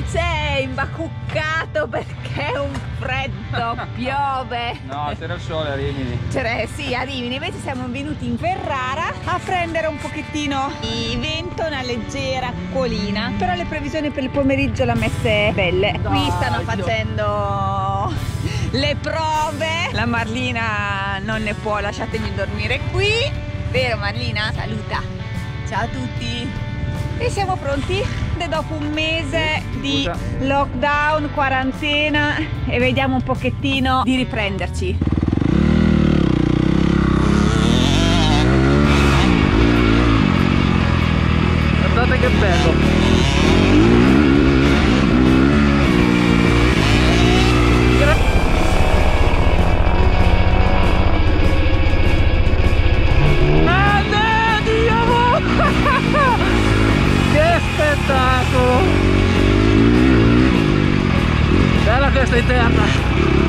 sei imbacuccato perché è un freddo, piove. No, c'era il sole a Rimini. Sì, a Rimini, invece siamo venuti in Ferrara a prendere un pochettino di vento, una leggera colina, però le previsioni per il pomeriggio l'ha messe belle. Qui stanno facendo le prove, la Marlina non ne può, lasciatemi dormire qui, vero Marlina? Saluta, ciao a tutti. E siamo pronti dopo un mese di lockdown, quarantena, e vediamo un pochettino di riprenderci. Guardate che bello! Bella questa interna.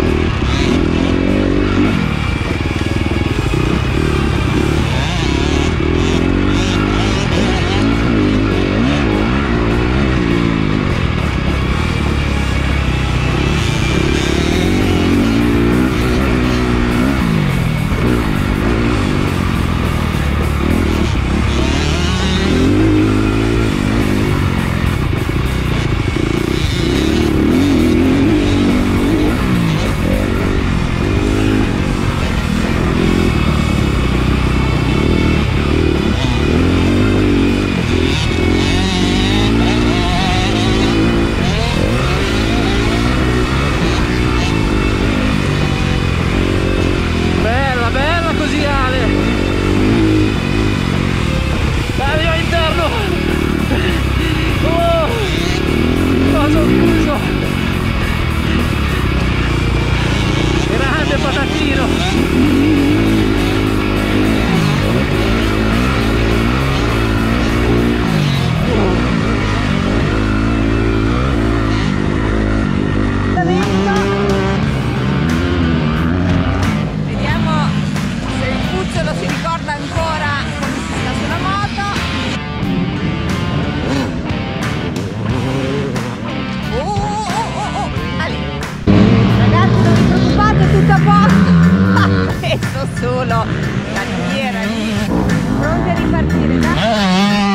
Solo la bandiera lì, pronti a ripartire, dai!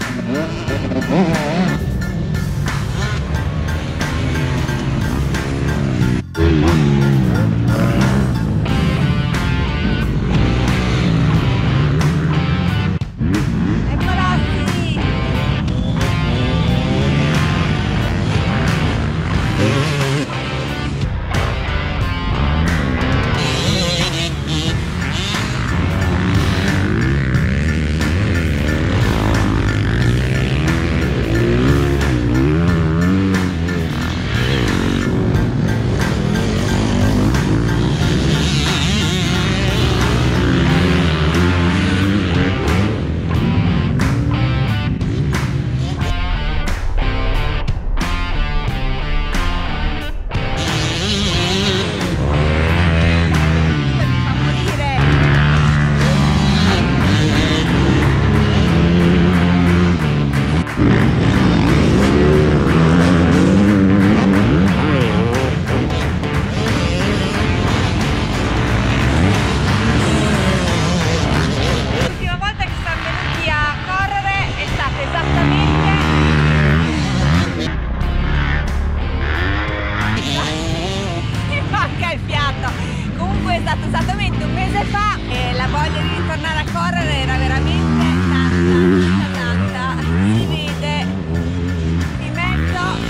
Esattamente un mese fa e la voglia di ritornare a correre era veramente tanta, si vede di mezzo.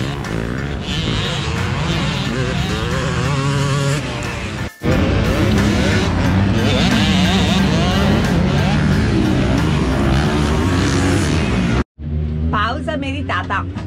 Pausa meditata.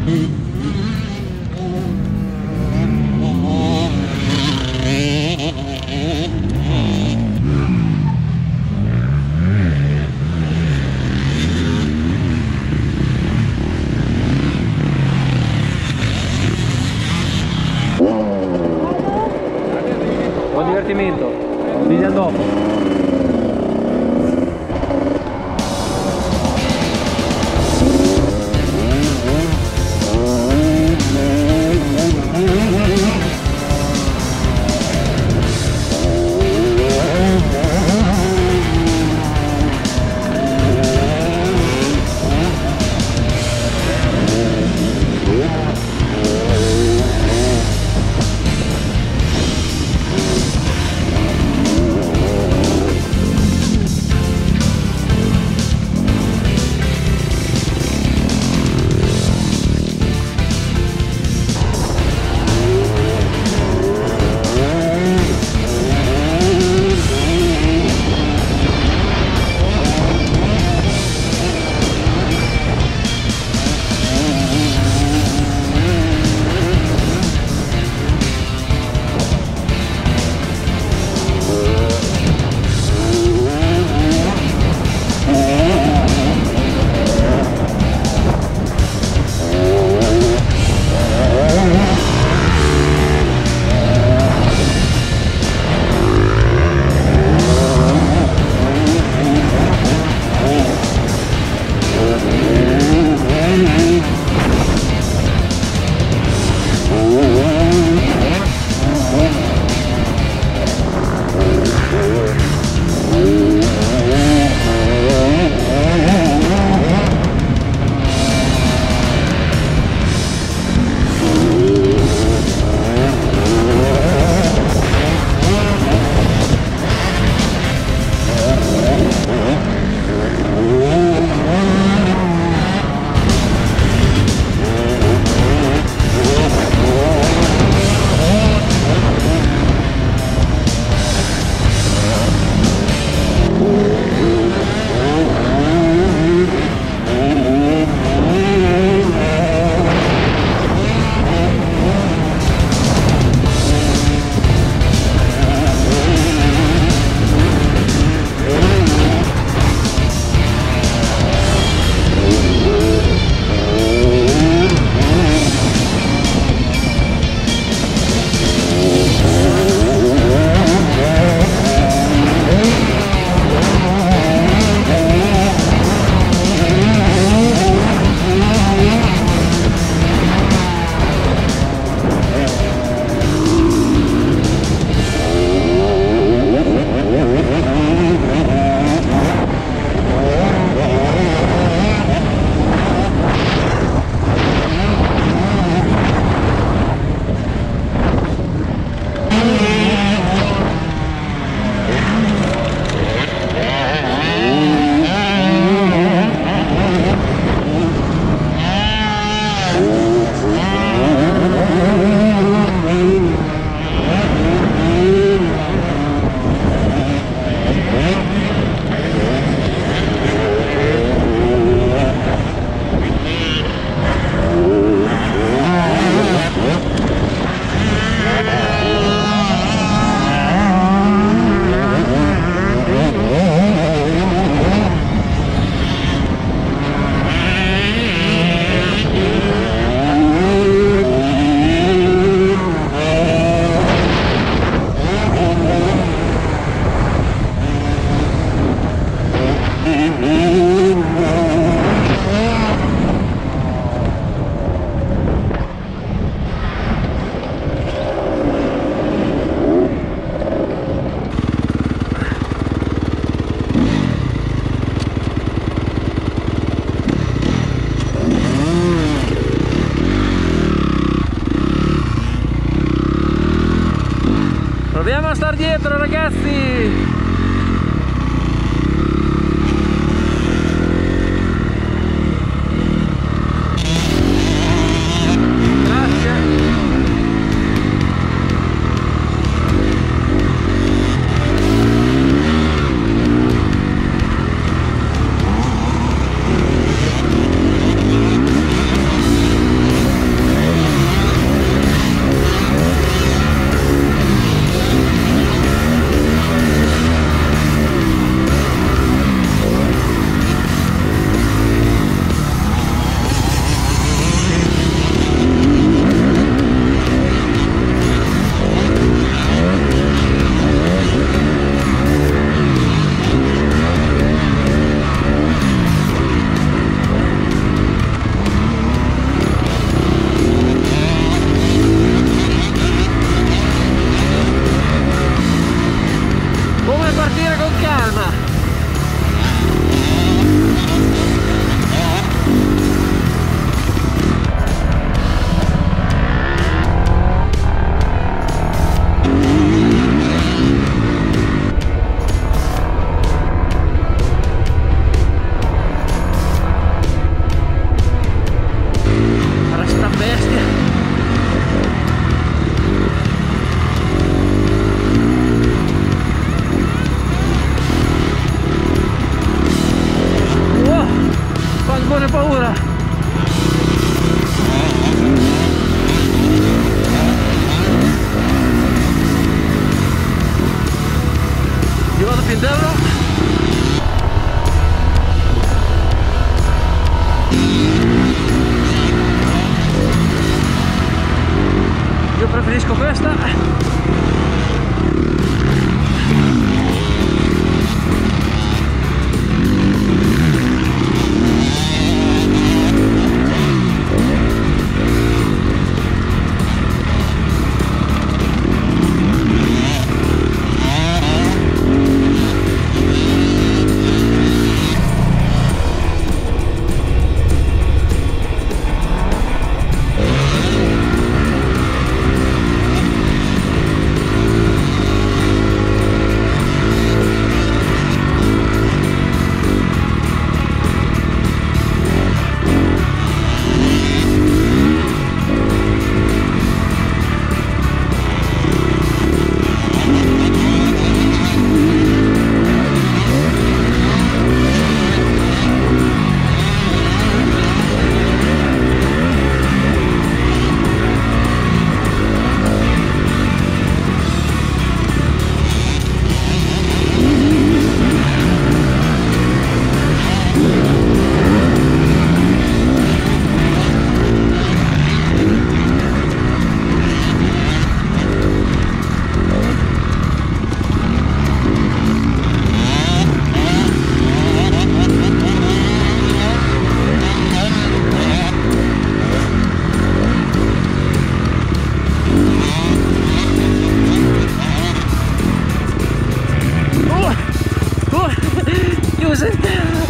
Buon divertimento, ci vediamo dopo. Proviamo a star dietro, ragazzi! preferisco questa. Chiuso in terra.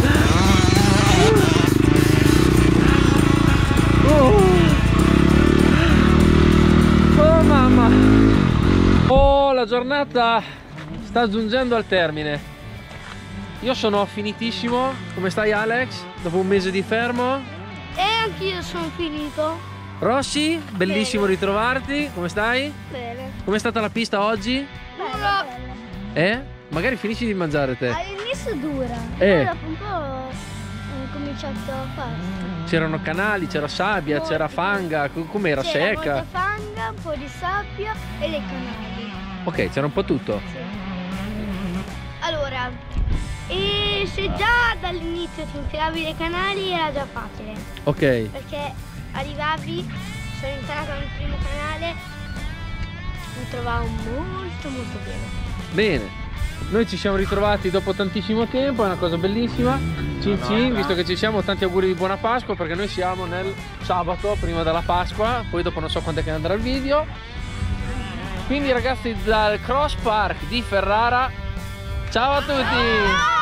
Oh mamma. Oh, la giornata sta giungendo al termine. Io sono finitissimo. Come stai, Alex? Dopo un mese di fermo? Anch'io sono finito. Rossi, bellissimo ritrovarti. Come stai? Bene. Com'è stata la pista oggi? Bella. Magari finisci di mangiare te. All'inizio dura, poi dopo un po' ho cominciato a fare. C'erano canali, c'era sabbia, c'era fanga, com'era? C'era Secca? molta fanga, un po' di sabbia e dei canali. Ok, c'era un po' tutto. Sì. Allora, e se già dall'inizio ti infilavi dei canali era già facile. Ok. Perché arrivavi, sono entrato nel primo canale, mi trovavo molto bene. Bene, noi ci siamo ritrovati dopo tantissimo tempo, è una cosa bellissima. Cin cin, visto che ci siamo, tanti auguri di buona Pasqua, perché noi siamo nel sabato prima della Pasqua, poi dopo non so quando è che andrà il video. Quindi ragazzi, dal Cross Park di Ferrara, ciao a tutti!